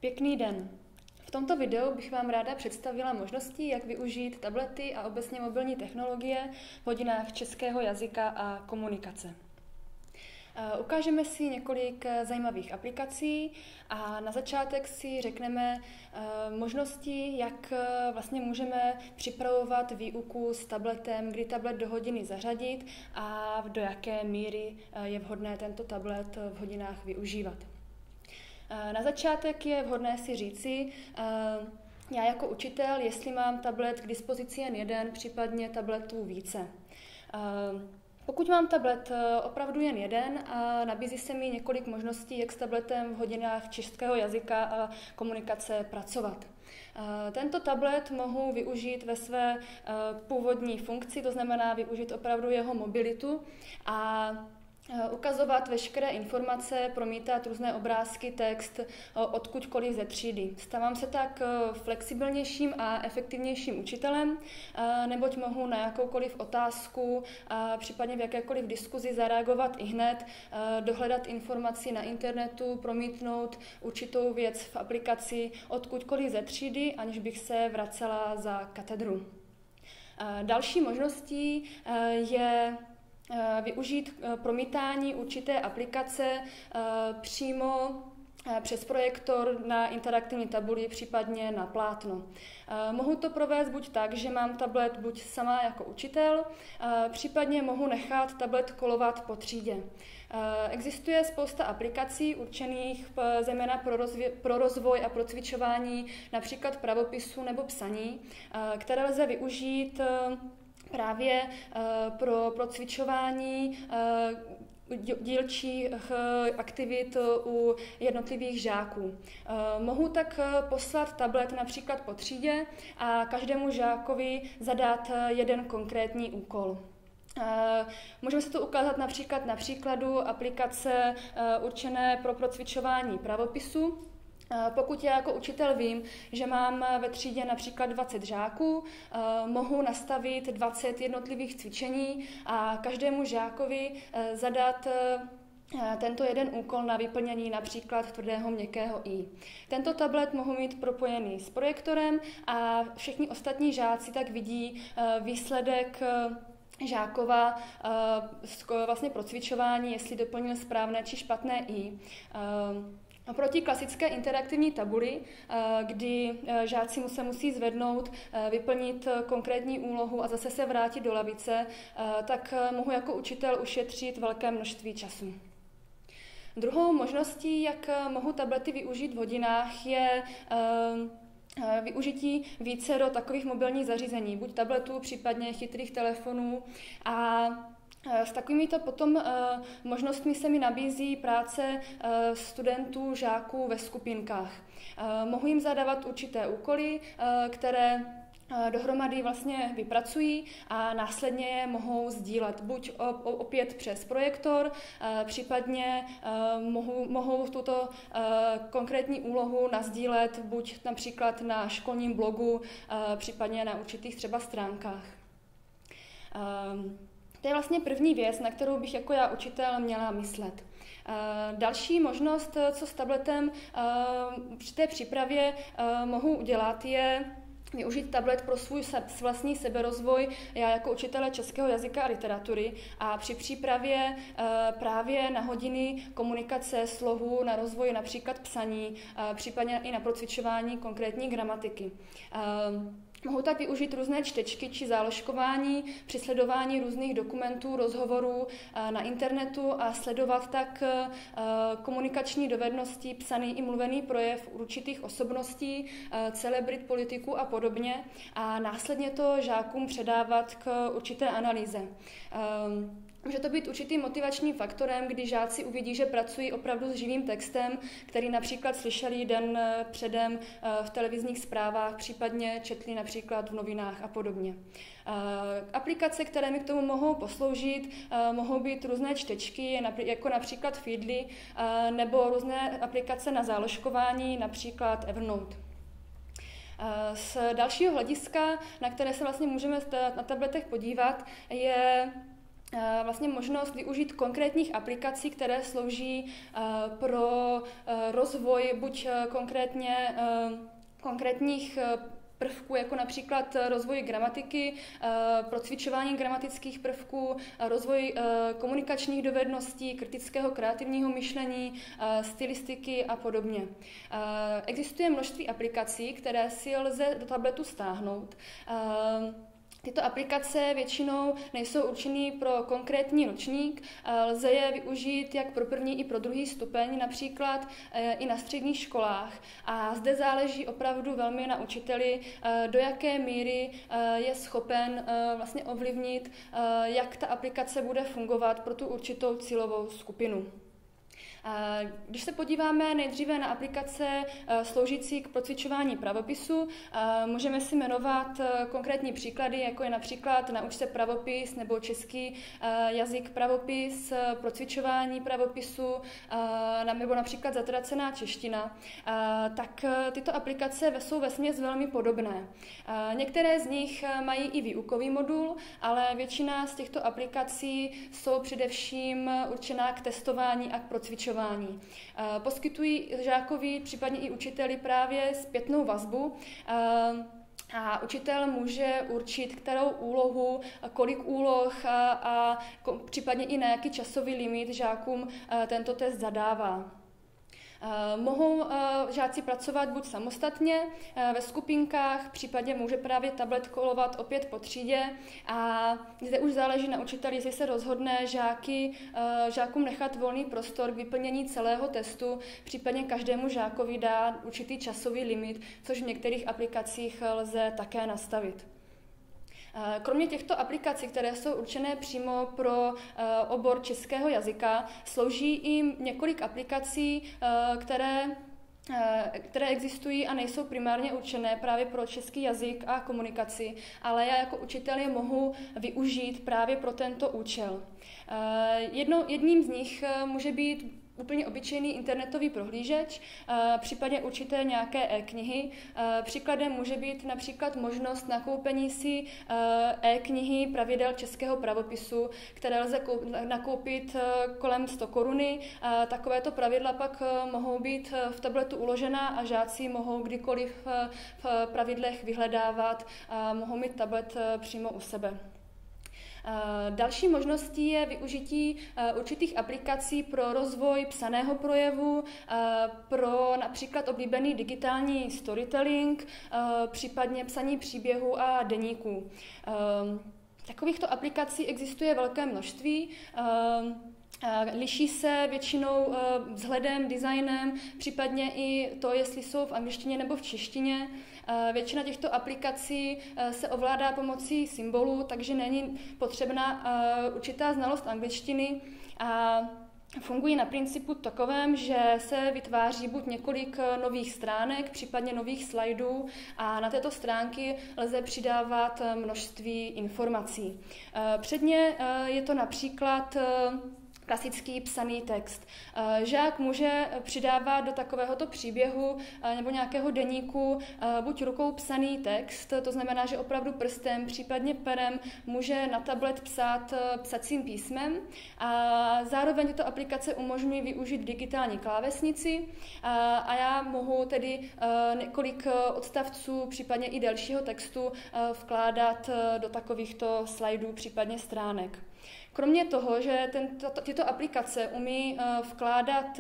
Pěkný den. V tomto videu bych vám ráda představila možnosti, jak využít tablety a obecně mobilní technologie v hodinách českého jazyka a komunikace. Ukážeme si několik zajímavých aplikací a na začátek si řekneme možnosti, jak vlastně můžeme připravovat výuku s tabletem, kdy tablet do hodiny zařadit a do jaké míry je vhodné tento tablet v hodinách využívat. Na začátek je vhodné si říci, já jako učitel, jestli mám tablet k dispozici jen jeden, případně tabletů více. Pokud mám tablet opravdu jen jeden, nabízí se mi několik možností, jak s tabletem v hodinách českého jazyka a komunikace pracovat. Tento tablet mohu využít ve své původní funkci, to znamená využít opravdu jeho mobilitu a ukazovat veškeré informace, promítat různé obrázky, text odkudkoliv ze třídy. Stávám se tak flexibilnějším a efektivnějším učitelem, neboť mohu na jakoukoliv otázku a případně v jakékoliv diskuzi zareagovat ihned, dohledat informaci na internetu, promítnout určitou věc v aplikaci odkudkoliv ze třídy, aniž bych se vracela za katedru. Další možností je využít promítání určité aplikace přímo přes projektor na interaktivní tabuli, případně na plátno. Mohu to provést buď tak, že mám tablet buď sama jako učitel, případně mohu nechat tablet kolovat po třídě. Existuje spousta aplikací určených zejména pro rozvoj a pro cvičování například pravopisu nebo psaní, které lze využít právě pro cvičování dílčích aktivit u jednotlivých žáků. Mohu tak poslat tablet například po třídě a každému žákovi zadat jeden konkrétní úkol. Můžeme se to ukázat například na příkladu aplikace určené pro procvičování pravopisu. Pokud já jako učitel vím, že mám ve třídě například 20 žáků, mohu nastavit 20 jednotlivých cvičení a každému žákovi zadat tento jeden úkol na vyplnění například tvrdého měkkého I. Tento tablet mohu mít propojený s projektorem a všichni ostatní žáci tak vidí výsledek žákova vlastně pro cvičování, jestli doplnil správné či špatné I. Oproti klasické interaktivní tabuli, kdy žáci se musí zvednout, vyplnit konkrétní úlohu a zase se vrátit do lavice, tak mohu jako učitel ušetřit velké množství času. Druhou možností, jak mohu tablety využít v hodinách, je využití vícero takových mobilních zařízení, buď tabletů, případně chytrých telefonů a s takovýmito potom možnostmi se mi nabízí práce studentů, žáků ve skupinkách. Mohu jim zadávat určité úkoly, které dohromady vlastně vypracují a následně je mohou sdílet buď opět přes projektor, případně mohou tuto konkrétní úlohu nasdílet buď například na školním blogu, případně na určitých třeba stránkách. To je vlastně první věc, na kterou bych jako já učitel měla myslet. Další možnost, co s tabletem při té přípravě mohu udělat, je využít tablet pro svůj vlastní seberozvoj, já jako učitele českého jazyka a literatury a při přípravě právě na hodiny komunikace, slohu, na rozvoj například psaní, případně i na procvičování konkrétní gramatiky. Mohu tak využít různé čtečky či záložkování při sledování různých dokumentů, rozhovorů na internetu a sledovat tak komunikační dovednosti, psaný i mluvený projev určitých osobností, celebrit, politiků a podobně a následně to žákům předávat k určité analýze. Může to být určitým motivačním faktorem, kdy žáci uvidí, že pracují opravdu s živým textem, který například slyšeli den předem v televizních zprávách, případně četli například v novinách a podobně. Aplikace, které mi k tomu mohou posloužit, mohou být různé čtečky, jako například Feedly, nebo různé aplikace na záložkování, například Evernote. Z dalšího hlediska, na které se vlastně můžeme na tabletech podívat, je vlastně možnost využít konkrétních aplikací, které slouží pro rozvoj buď konkrétních prvků, jako například rozvoj gramatiky, procvičování gramatických prvků, rozvoj komunikačních dovedností, kritického kreativního myšlení, stylistiky a podobně. Existuje množství aplikací, které si lze do tabletu stáhnout. Tyto aplikace většinou nejsou určené pro konkrétní ročník, lze je využít jak pro první i pro druhý stupeň, například i na středních školách. A zde záleží opravdu velmi na učiteli, do jaké míry je schopen vlastně ovlivnit, jak ta aplikace bude fungovat pro tu určitou cílovou skupinu. Když se podíváme nejdříve na aplikace sloužící k procvičování pravopisu, můžeme si jmenovat konkrétní příklady, jako je například Nauč se pravopis nebo český jazyk pravopis, procvičování pravopisu nebo například Zatracená čeština. Tak tyto aplikace jsou vesměs velmi podobné. Některé z nich mají i výukový modul, ale většina z těchto aplikací jsou především určená k testování a k procvičování. Poskytují žákovi, případně i učiteli právě zpětnou vazbu a učitel může určit, kterou úlohu, kolik úloh a případně i na jaký časový limit žákům tento test zadává. Mohou žáci pracovat buď samostatně ve skupinkách, případně může právě tablet kolovat opět po třídě a zde už záleží na učiteli, jestli se rozhodne žákům nechat volný prostor k vyplnění celého testu, případně každému žákovi dá určitý časový limit, což v některých aplikacích lze také nastavit. Kromě těchto aplikací, které jsou určené přímo pro obor českého jazyka, slouží i několik aplikací, které existují a nejsou primárně určené právě pro český jazyk a komunikaci, ale já jako učitel je mohu využít právě pro tento účel. Jedním z nich může být úplně obyčejný internetový prohlížeč, případně určité nějaké e-knihy. Příkladem může být například možnost nakoupení si e-knihy pravidel českého pravopisu, které lze nakoupit kolem 100 koruny. Takovéto pravidla pak mohou být v tabletu uložená a žáci mohou kdykoliv v pravidlech vyhledávat a mohou mít tablet přímo u sebe. Další možností je využití určitých aplikací pro rozvoj psaného projevu, pro například oblíbený digitální storytelling, případně psaní příběhů a deníků. Takovýchto aplikací existuje velké množství. Liší se většinou vzhledem, designem, případně i to, jestli jsou v angličtině nebo v češtině. Většina těchto aplikací se ovládá pomocí symbolů, takže není potřebná určitá znalost angličtiny a fungují na principu takovém, že se vytváří buď několik nových stránek, případně nových slajdů a na této stránky lze přidávat množství informací. Předně je to například klasický psaný text. Žák může přidávat do takovéhoto příběhu nebo nějakého deníku buď rukou psaný text, to znamená, že opravdu prstem, případně perem může na tablet psát psacím písmem a zároveň tyto aplikace umožňují využít digitální klávesnici a já mohu tedy několik odstavců, případně i delšího textu vkládat do takovýchto slajdů, případně stránek. Kromě toho, že tyto aplikace umí vkládat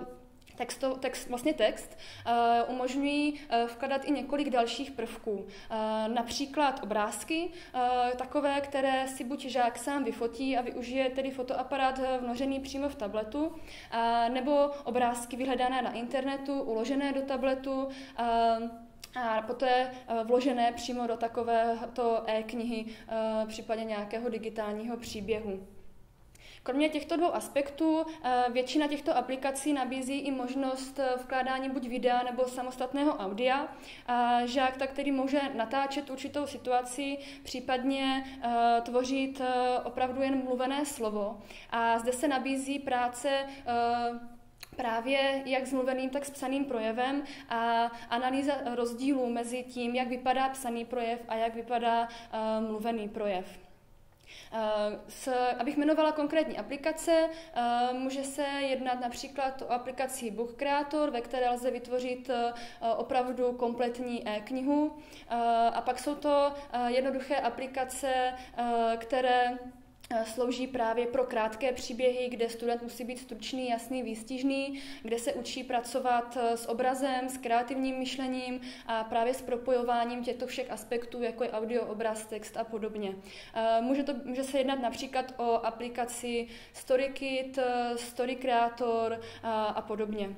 text, umožňují vkládat i několik dalších prvků. Například obrázky, takové, které si buď žák sám vyfotí a využije tedy fotoaparát vložený přímo v tabletu, nebo obrázky vyhledané na internetu, uložené do tabletu, a poté vložené přímo do takovéto e-knihy, případně nějakého digitálního příběhu. Kromě těchto dvou aspektů většina těchto aplikací nabízí i možnost vkládání buď videa nebo samostatného audia. Žák tak tedy může natáčet určitou situaci, případně tvořit opravdu jen mluvené slovo. A zde se nabízí práce právě jak s mluveným, tak s psaným projevem a analýza rozdílů mezi tím, jak vypadá psaný projev a jak vypadá mluvený projev. Abych jmenovala konkrétní aplikace, může se jednat například o aplikaci Book Creator, ve které lze vytvořit opravdu kompletní e-knihu. A pak jsou to jednoduché aplikace, které slouží právě pro krátké příběhy, kde student musí být stručný, jasný, výstižný, kde se učí pracovat s obrazem, s kreativním myšlením a právě s propojováním těchto všech aspektů, jako je audio, obraz, text a podobně. Může se jednat například o aplikaci StoryKit, Story Creator a podobně.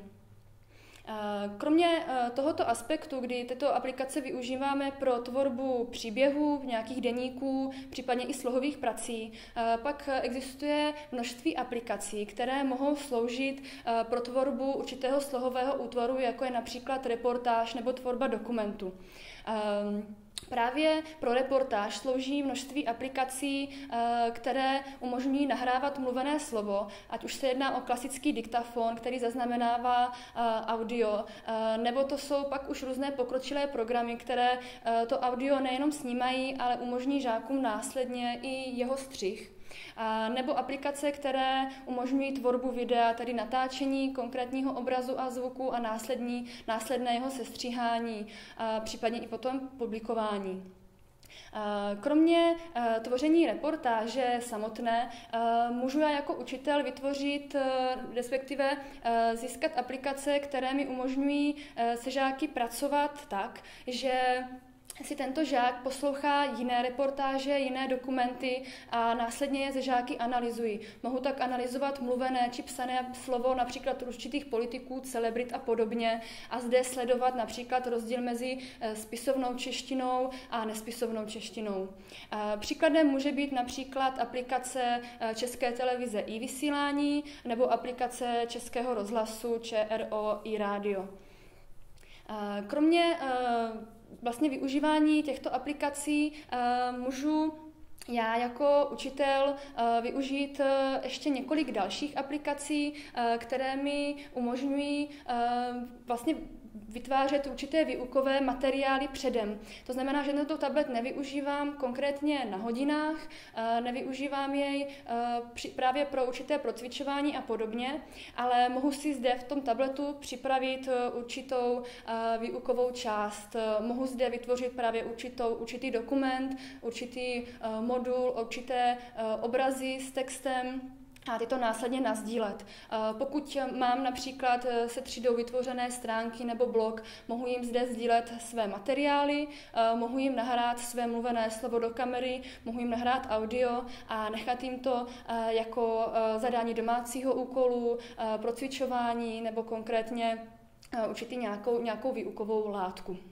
Kromě tohoto aspektu, kdy tyto aplikace využíváme pro tvorbu příběhů, nějakých deníků, případně i slohových prací, pak existuje množství aplikací, které mohou sloužit pro tvorbu určitého slohového útvaru, jako je například reportáž nebo tvorba dokumentu. Právě pro reportáž slouží množství aplikací, které umožňují nahrávat mluvené slovo, ať už se jedná o klasický diktafon, který zaznamenává audio, nebo to jsou pak už různé pokročilé programy, které to audio nejenom snímají, ale umožní žákům následně i jeho střih. Nebo aplikace, které umožňují tvorbu videa, tedy natáčení konkrétního obrazu a zvuku a následné jeho sestříhání, případně i potom publikování. Kromě tvoření reportáže samotné můžu já jako učitel vytvořit, respektive získat aplikace, které mi umožňují se žáky pracovat tak, že si tento žák poslouchá jiné reportáže, jiné dokumenty a následně je ze žáky analyzují. Mohu tak analyzovat mluvené či psané slovo například určitých politiků, celebrit a podobně a zde sledovat například rozdíl mezi spisovnou češtinou a nespisovnou češtinou. Příkladem může být například aplikace České televize iVysílání nebo aplikace Českého rozhlasu ČRO iRádio. Kromě vlastně využívání těchto aplikací můžu já jako učitel využít ještě několik dalších aplikací, které mi umožňují vlastně vytvářet určité výukové materiály předem. To znamená, že tento tablet nevyužívám konkrétně na hodinách, nevyužívám jej právě pro určité procvičování a podobně, ale mohu si zde v tom tabletu připravit určitou výukovou část. Mohu zde vytvořit právě určitý dokument, určitý modul, určité obrazy s textem, a tyto následně nasdílet. Pokud mám například se třídou vytvořené stránky nebo blog, mohu jim zde sdílet své materiály, mohu jim nahrát své mluvené slovo do kamery, mohu jim nahrát audio a nechat jim to jako zadání domácího úkolu, procvičování nebo konkrétně určitý nějakou výukovou látku.